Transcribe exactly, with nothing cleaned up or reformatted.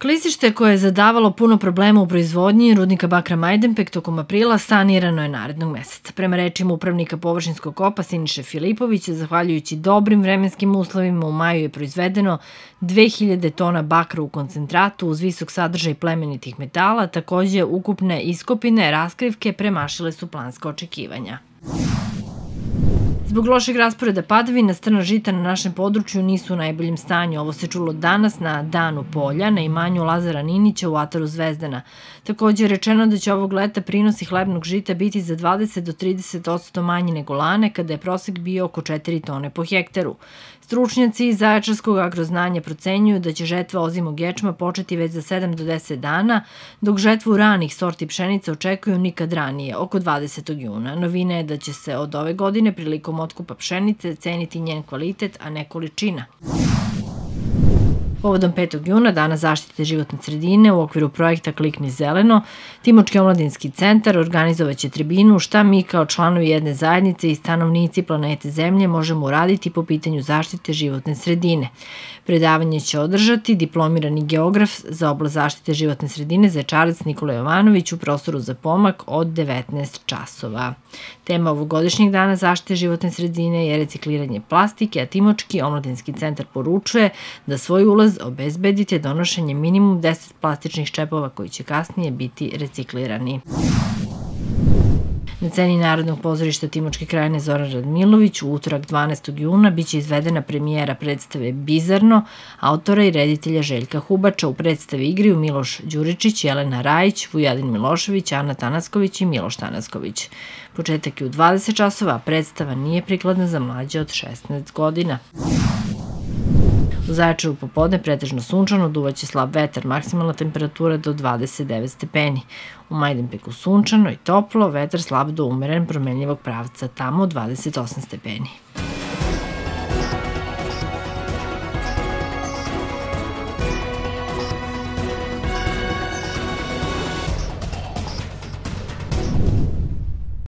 Klizište koje je zadavalo puno problema u proizvodnji rudnika bakra Majdanpek tokom aprila sanirano je narednog meseca. Prema rečima upravnika površinskog kopa Siniše Filipovića, zahvaljujući dobrim vremenskim uslovima, u maju je proizvedeno dve hiljade tona bakra u koncentratu uz visok sadržaj plemenitih metala. Takođe, ukupne iskopine raskrivke premašile su planska očekivanja. Zbog lošeg rasporeda padavina, strna žita na našem području nisu u najboljem stanju. Ovo se čulo danas na Danu polja na imanju Lazara Ninića u ataru Zvezdana. Takođe je rečeno da će ovog leta prinosi hlebnog žita biti za dvadeset do trideset posto manji nego lane, kada je prosek bio oko četiri tone po hektaru. Stručnjaci iz Zaječarskog agroznanja procenjuju da će žetva ozimog ječma početi već za sedam do deset dana, dok žetvu ranih sorti pšenice očekuju nikad ranije, oko dvadesetog juna. Novina je da će se od ove godine prilikom otkupa pšenice ceniti njen kvalitet, a ne količina. Povodom petog juna, Dana zaštite životne sredine, u okviru projekta Klikni zeleno, Timočki omladinski centar organizovaće tribinu šta mi kao članovi jedne zajednice i stanovnici planete Zemlje možemo uraditi po pitanju zaštite životne sredine. Predavanje će održati diplomirani geograf za oblast zaštite životne sredine Zaječarac Nikola Jovanović u prostoru za pomak od devetnaest časova. Tema ovogodišnjeg Dana zaštite životne sredine je recikliranje plastike, a Timočki omladinski centar poručuje da svoj ulaz obezbedite donošenjem minimum deset plastičnih čepova koji će kasnije biti reciklirani. Na sceni Narodnog pozorišta Timočke krajine Zoran Radmilović u utorak dvanaestog juna biće izvedena premijera predstave Bizarno, autora i reditelja Željka Hubača. U predstavi igraju Miloš Đuričić, Jelena Rajić, Vujadin Milošević, Ana Tanasković i Miloš Tanasković. Početak je u dvadeset časova, a predstava nije prikladna za mlađe od šesnaest godina. U Zaječaru popodne pretežno sunčano, duvaće slab vetar, maksimalna temperatura do dvadeset devet stepeni. U Majdanpeku sunčano i toplo, vetar slab do umeren promenljivog pravca, tamo dvadeset osam stepeni.